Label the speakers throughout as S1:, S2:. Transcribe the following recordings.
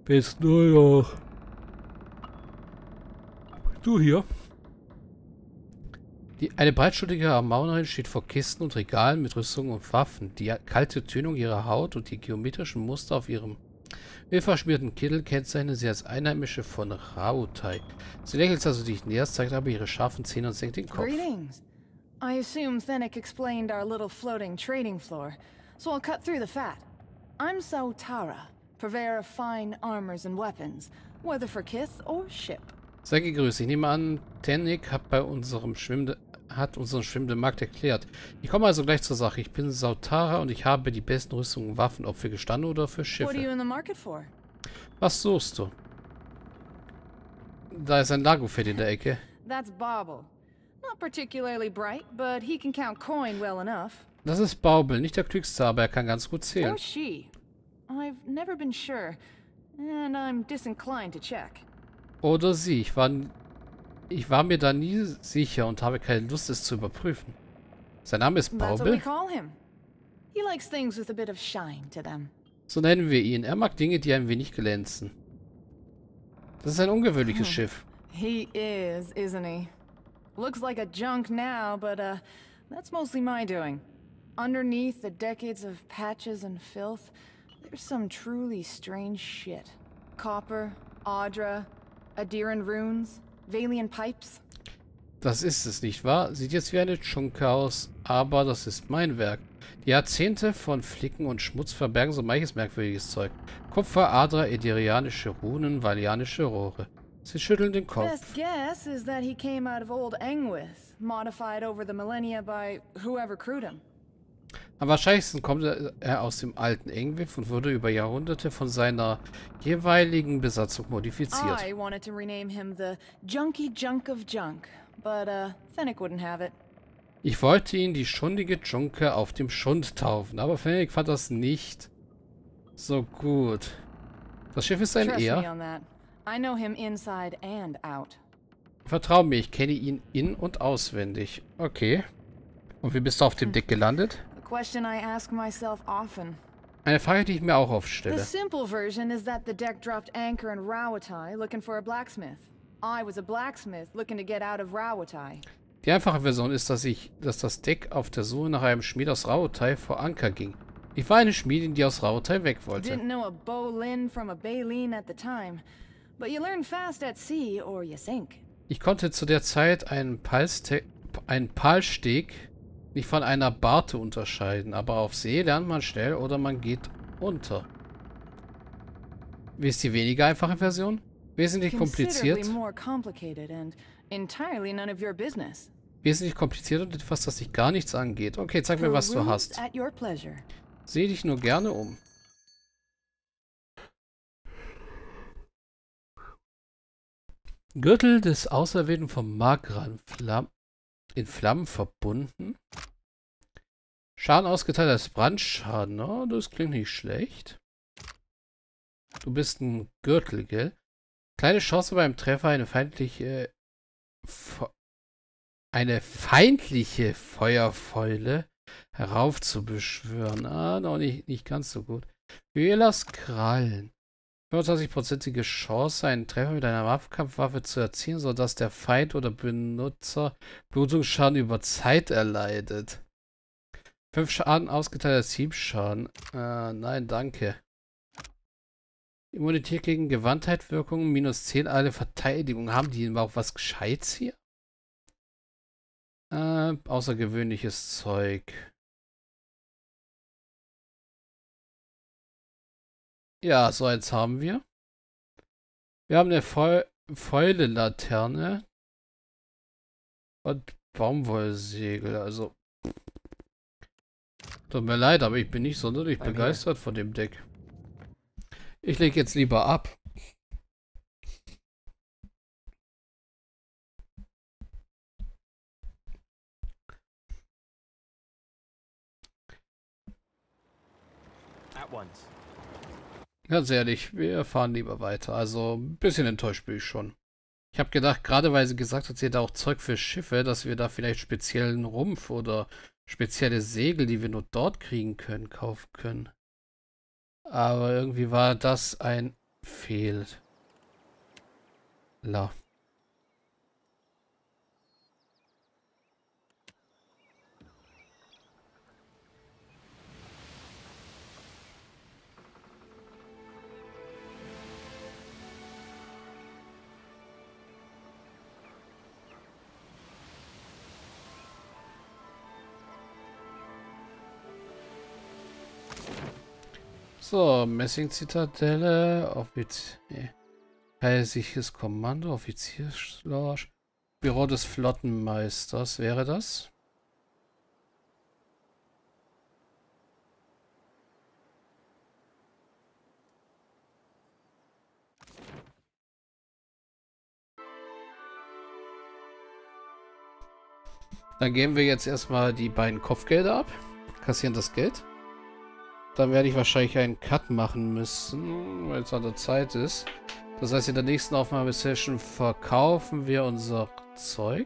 S1: Bis nur noch. Du hier. Eine breitschulterne Armauerin steht vor Kisten und Regalen mit Rüstungen und Waffen. Die kalte Tönung ihrer Haut und die geometrischen Muster auf ihrem ölverschmierten Kittel kennzeichnen sie als Einheimische von Rautai. Sie lächelt, als du dich näherst, zeigt aber ihre scharfen Zähne und senkt den Kopf.
S2: Greetings. I assume Thenic explained our little floating trading floor, so I'll cut through the fat. I'm Sautara, purveyor of fine armors and weapons, whether for kith or ship.
S1: Sei gegrüßt. Ich nehme an, Thenic hat unseren schwimmenden Markt erklärt. Ich komme also gleich zur Sache. Ich bin Sautara und ich habe die besten Rüstungen und Waffen, ob für Gestande oder für
S2: What are you
S1: Schiffe.
S2: in the market for?
S1: Was suchst du? Da ist ein Lagofett in der Ecke.
S2: That's Bobble. Not particularly bright, but he can count coin well enough.
S1: Das ist Baubel, nicht der Klügste, aber er kann ganz gut zählen.
S2: Or she. I've never been sure, and I'm disinclined to check.
S1: Oder sie. Ich war mir da nie sicher und habe keine Lust, es zu überprüfen. Sein Name ist
S2: That's what we
S1: Baubel.
S2: call him. He likes things with a bit of shine to them.
S1: So nennen wir ihn. Er mag Dinge, die ein wenig glänzen. Das ist ein ungewöhnliches Schiff.
S2: He is, isn't he? Looks like a junk now, but that's mostly my doing. Underneath the decades of patches and filth, there's some truly strange shit. Copper, Audra, Adiran runes, Valian pipes.
S1: Das ist es, nicht wahr? Sieht jetzt wie eine Dschunke aus, aber das ist mein Werk. Die Jahrzehnte von Flicken und Schmutz verbergen so manches merkwürdiges Zeug. Kupfer, Adra, edirianische Runen, valianische Rohre. Sie schütteln den Kopf.
S2: Best guess is that he came out of old Engwith, modified over the millennia by whoever crewed him.
S1: Am wahrscheinlichsten kommt er aus dem alten Engwith und wurde über Jahrhunderte von seiner jeweiligen Besatzung modifiziert.
S2: I wanted to rename him the Junky Junk of Junk, but Thenic wouldn't have it.
S1: Ich wollte ihn die schundige Dschunke auf dem Schund taufen, aber Fennec fand das nicht so gut. Das Schiff ist ein
S2: Trust me
S1: Er.
S2: on that. I know him inside and out.
S1: Vertrau mir, ich kenne ihn in- und auswendig. Okay. Und wie bist du auf dem Deck gelandet?
S2: A question I ask myself often.
S1: Eine Frage, die ich mir auch oft
S2: The
S1: stelle.
S2: simple version is that the deck dropped anchor in Rawatai looking for a blacksmith. I was a blacksmith looking to get out of Rawatai.
S1: Die einfache Version ist, dass das Deck auf der Suche nach einem Schmied aus Rautai vor Anker ging. Ich war eine Schmiedin, die aus Rautai weg wollte.
S2: Didn't know a Bolin from a Baleen at the time, but you learn fast at sea or you sink.
S1: Ich konnte zu der Zeit einen Palsteg nicht von einer Barte unterscheiden, aber auf See lernt man schnell oder man geht unter. Wie ist die weniger einfache Version? Wesentlich kompliziert.
S2: Considerably more complicated and entirely none of your business.
S1: Wesentlich komplizierter und etwas, das dich gar nichts angeht. Okay, zeig mir, was du
S2: Perused
S1: hast.
S2: at your pleasure.
S1: Seh dich nur gerne um. Gürtel des Auserwählten vom Magran in Flammen verbunden. Schaden ausgeteilt als Brandschaden. Oh, das klingt nicht schlecht. Du bist ein Gürtel, gell? Kleine Chance beim Treffer, eine feindliche Feuerfäule heraufzubeschwören. Ah, noch nicht ganz so gut. Höhlers Krallen. 25%ige Chance, einen Treffer mit einer Kampfwaffe zu erzielen, sodass der Feind oder Benutzer Blutungsschaden über Zeit erleidet. 5 Schaden ausgeteilt als Hiebschaden. Nein, danke. Immunität gegen Gewandheitwirkungen, -10 alle Verteidigung. Haben die auch was Gescheites hier? Außergewöhnliches Zeug. Ja, so eins haben wir. Wir haben eine Fäule-Laterne und Baumwollsegel. Also, tut mir leid, aber ich bin nicht sonderlich begeistert von dem Deck. Ich lege jetzt lieber ab.
S3: At once.
S1: Ganz ehrlich, wir fahren lieber weiter. Also, ein bisschen enttäuscht bin ich schon. Ich habe gedacht, gerade weil sie gesagt hat, sie hätte auch Zeug für Schiffe, dass wir da vielleicht speziellen Rumpf oder spezielle Segel, die wir nur dort kriegen können, kaufen können. Aber irgendwie war das ein fehlt. La. So, Messing-Zitadelle, Kaiserliches Kommando, Offizierslodge, Büro des Flottenmeisters, wäre das? Dann geben wir jetzt erstmal die beiden Kopfgelder ab, kassieren das Geld. Dann werde ich wahrscheinlich einen Cut machen müssen, weil es an der Zeit ist. Das heißt, in der nächsten Aufnahmesession verkaufen wir unser Zeug.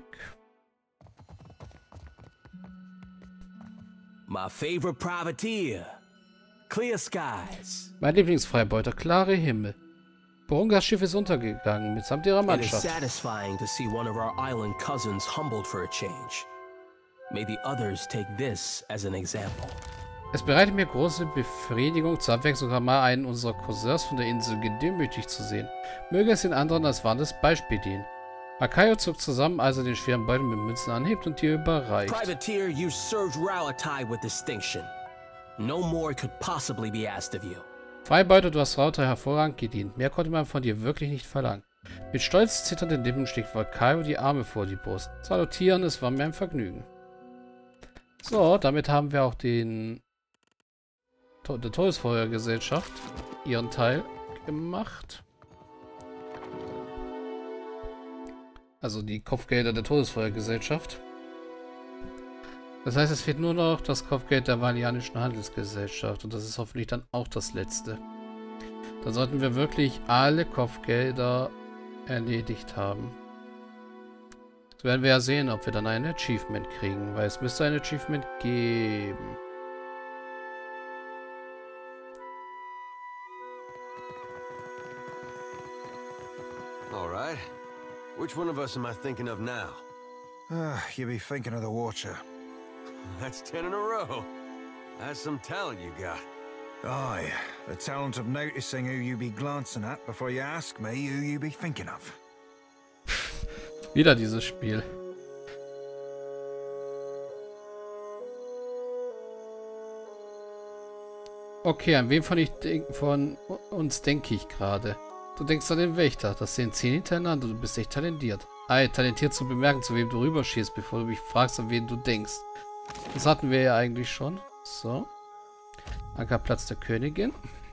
S4: My favorite privateer. Clear skies.
S1: Mein Lieblingsfreibeuter, klare Himmel. Burungas Schiff ist untergegangen, mitsamt ihrer
S4: It is
S1: Mannschaft.
S4: satisfying to see one of our island cousins humbled for a change. May the others take this as an example.
S1: Es bereitet mir große Befriedigung, zur Abwechslung mal einen unserer Cousins von der Insel gedemütigt zu sehen. Möge es den anderen als warnendes Beispiel dienen. Makayo zuckt zusammen, als er den schweren Beutel mit Münzen anhebt und dir überreicht.
S4: Privateer, you served Rauatai with distinction. No more could possibly be asked of you.
S1: Freibeuter, du hast Rauatai hervorragend gedient. Mehr konnte man von dir wirklich nicht verlangen. Mit stolz zitternden Lippen schlägt Makayo die Arme vor die Brust. Salutieren, es war mir ein Vergnügen. So, damit haben wir auch der Todesfeuergesellschaft ihren Teil gemacht. Also die Kopfgelder der Todesfeuergesellschaft. Das heißt, es fehlt nur noch das Kopfgeld der Valianischen Handelsgesellschaft. Und das ist hoffentlich dann auch das letzte. Dann sollten wir wirklich alle Kopfgelder erledigt haben. Jetzt werden wir ja sehen, ob wir dann ein Achievement kriegen. Weil es müsste ein Achievement geben.
S5: Alright. Which one of us am I thinking of now?
S6: You be thinking of the Watcher.
S5: That's 10 in a row. That's some talent you got.
S6: Aye, the talent of noticing who you be glancing at before you ask me who you be thinking of.
S1: Wieder dieses Spiel. Okay, an wen von uns denke ich gerade? Du denkst an den Wächter. Das sind 10 hintereinander. Du bist echt talentiert. Talentiert zu bemerken, zu wem du rüberschießt, bevor du mich fragst, an wen du denkst. Das hatten wir ja eigentlich schon. So. Ankerplatz der Königin.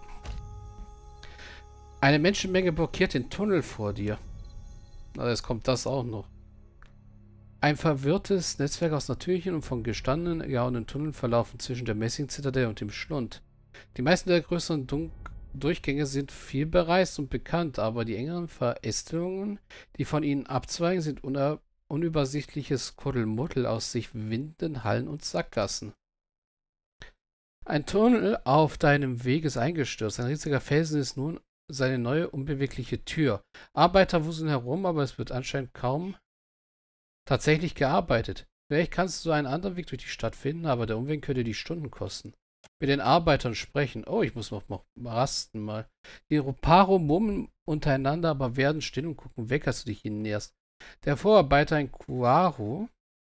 S1: Eine Menschenmenge blockiert den Tunnel vor dir. Na, jetzt kommt das auch noch. Ein verwirrtes Netzwerk aus natürlichen und von gestandenen, gehauenen Tunneln verlaufen zwischen der Messing-Zitadelle und dem Schlund. Die meisten der größeren Durchgänge sind viel bereist und bekannt, aber die engeren Verästelungen, die von ihnen abzweigen, sind unübersichtliches Kuddelmuddel aus sich windenden Hallen und Sackgassen. Ein Tunnel auf deinem Weg ist eingestürzt. Ein riesiger Felsen ist nun seine neue unbewegliche Tür. Arbeiter wuseln herum, aber es wird anscheinend kaum tatsächlich gearbeitet. Vielleicht kannst du einen anderen Weg durch die Stadt finden, aber der Umweg könnte dich Stunden kosten. Mit den Arbeitern sprechen. Oh, ich muss noch rasten mal. Die Ruparo murmeln untereinander, aber werden still und gucken weg, als du dich ihnen näherst. Der Vorarbeiter, ein Kuaru,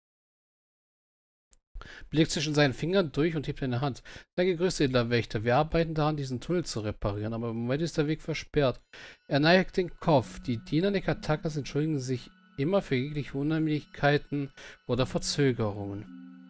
S1: blickt zwischen seinen Fingern durch und hebt eine Hand. Sei gegrüßt, edler Wächter. Wir arbeiten daran, diesen Tunnel zu reparieren, aber im Moment ist der Weg versperrt. Er neigt den Kopf. Die Diener der Katakas entschuldigen sich immer für jegliche Unannehmlichkeiten oder Verzögerungen.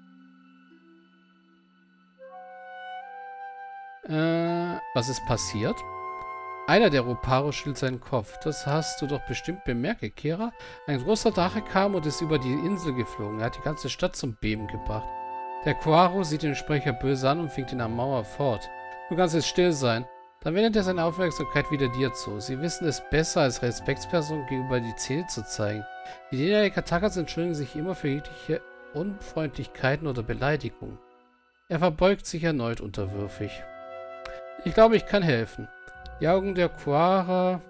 S1: Was ist passiert? Einer der Ruparo schüttelt seinen Kopf. Das hast du doch bestimmt bemerkt, Kira. Ein großer Drache kam und ist über die Insel geflogen. Er hat die ganze Stadt zum Beben gebracht. Der Kuaru sieht den Sprecher böse an und fängt ihn am Mauer fort. Du kannst jetzt still sein. Dann wendet er seine Aufmerksamkeit wieder dir zu. Sie wissen es besser, als Respektsperson gegenüber die Zähne zu zeigen. Die Diener der Katakas entschuldigen sich immer für jegliche Unfreundlichkeiten oder Beleidigungen. Er verbeugt sich erneut unterwürfig. Ich glaube, ich kann helfen. Die Augen der Quara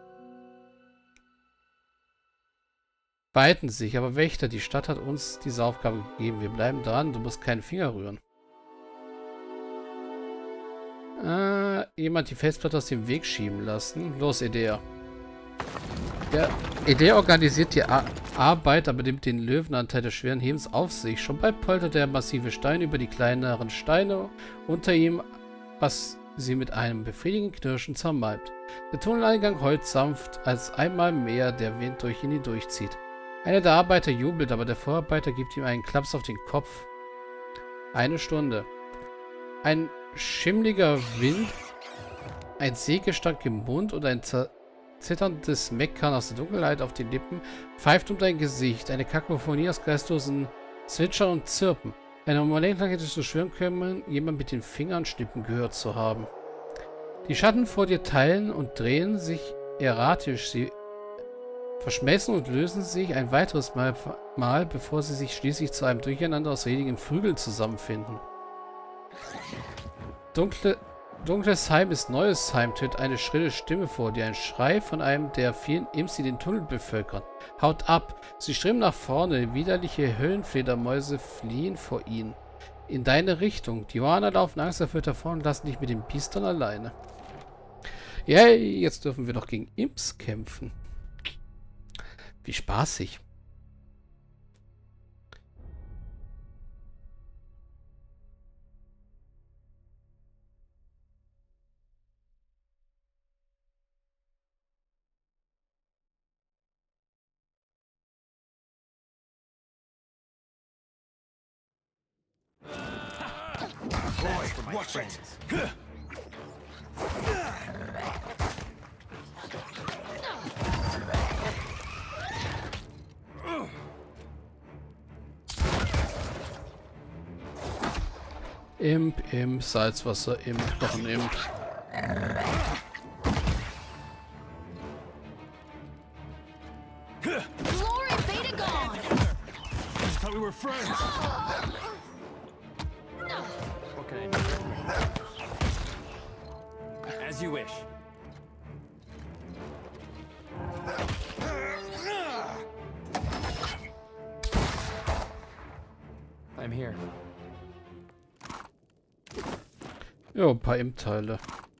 S1: weiten sich, aber Wächter, die Stadt hat uns diese Aufgabe gegeben. Wir bleiben dran, du musst keinen Finger rühren. Jemand die Festplatte aus dem Weg schieben lassen. Los, Edea. Ja, Edea organisiert die Arbeit, aber nimmt den Löwenanteil des schweren Hebens auf sich. Schon bald poltert der massive Stein über die kleineren Steine unter ihm, was sie mit einem befriedigenden Knirschen zermalmt. Der Tunneleingang heult sanft, als einmal mehr der Wind durch ihn hindurchzieht. Einer der Arbeiter jubelt, aber der Vorarbeiter gibt ihm einen Klaps auf den Kopf. 1 Stunde. Ein schimmliger Wind, ein Sägestank im Mund und ein zitterndes Meckern aus der Dunkelheit auf den Lippen pfeift um dein Gesicht. Eine Kakophonie aus geistlosen Zwitschern und Zirpen. Eine Moment lang hättest du schwören können, jemand mit den Fingern schnippen gehört zu haben. Die Schatten vor dir teilen und drehen sich erratisch. Sie verschmelzen und lösen sich ein weiteres Mal, bevor sie sich schließlich zu einem Durcheinander aus wenigen Flügeln zusammenfinden. Dunkles Heim ist neues Heim, tönt eine schrille Stimme vor dir. Ein Schrei von einem der vielen Imps, die den Tunnel bevölkern. Haut ab! Sie streben nach vorne. Widerliche Höllenfledermäuse fliehen vor ihnen. In deine Richtung. Die Johanna laufen angsterfüllt davon und lassen dich mit den Biestern alleine. Yay, jetzt dürfen wir doch gegen Imps kämpfen. Wie spaßig.
S6: Boy, watch it!
S1: Imp, Salzwasser, Imp, noch ein Imp.
S7: Glory be to God!
S3: I thought we were friends. Okay. As you wish. I'm here.
S1: Jo, ein paar Imp-Teile.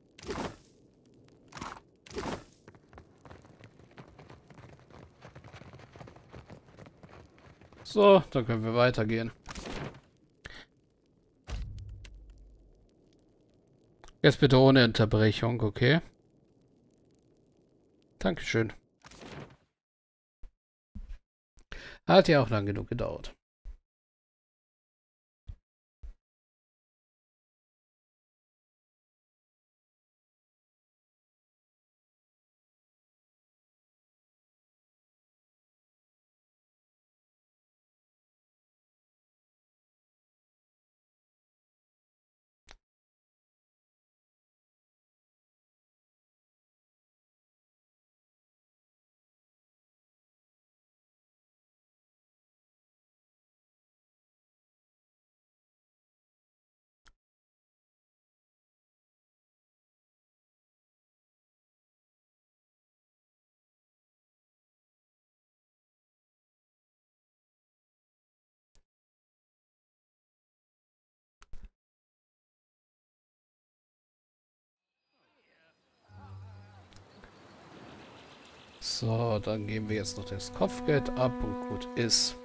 S1: So, dann können wir weitergehen. Jetzt bitte ohne Unterbrechung, okay? Dankeschön. Hat ja auch lang genug gedauert. So, dann geben wir jetzt noch das Kopfgeld ab und gut ist.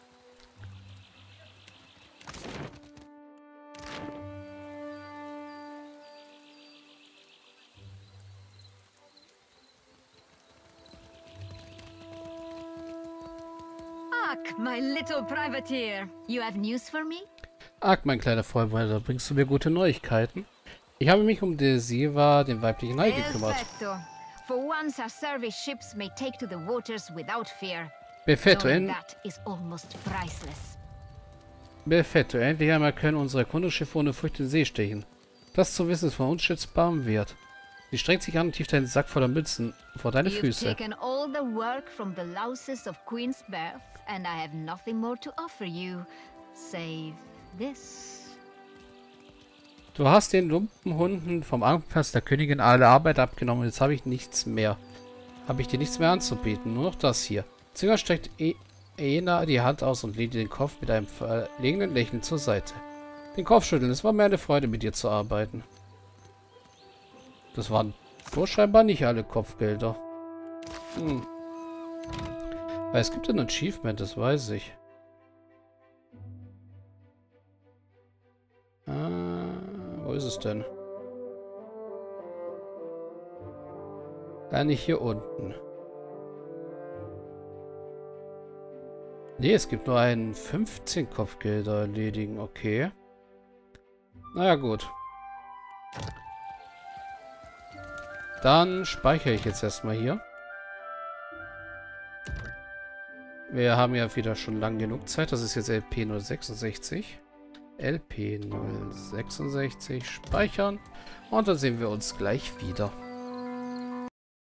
S7: Ak, my little privateer. You have news for me?
S1: Arg, mein kleiner Freund, da bringst du mir gute Neuigkeiten. Ich habe mich um Desiva, den weiblichen Hai, gekümmert.
S7: Perfetto. For once our service ships may take to the waters without fear.
S1: Perfetto,
S7: Knowing that is almost priceless.
S1: Perfetto, endlich einmal können unsere Kundenschiffe ohne Furcht in den See stechen. Das zu wissen ist von unschätzbarem Wert. Sie streckt sich an und tieft einen Sack voller Münzen vor deine
S7: You've
S1: Füße.
S7: taken all the work from the louses of Queen's Birth, and I have nothing more to offer you, save this.
S1: Du hast den Lumpenhunden vom Angstpass der Königin alle Arbeit abgenommen. Jetzt habe ich nichts mehr. Habe ich dir nichts mehr anzubieten. Nur noch das hier. Zögernd streckt Ena die Hand aus und lehnt den Kopf mit einem verlegenen Lächeln zur Seite. Den Kopf schütteln. Es war mir eine Freude, mit dir zu arbeiten. Das waren so scheinbar nicht alle Kopfgelder. Weil es gibt ein Achievement, das weiß ich. Wo ist es denn? Gar nicht hier unten. Nee, es gibt nur einen 15 Kopfgelder erledigen. Okay. Naja, gut. Dann speichere ich jetzt erstmal hier. Wir haben ja wieder schon lang genug Zeit. Das ist jetzt LP 066. LP 066 speichern. Und dann sehen wir uns gleich wieder.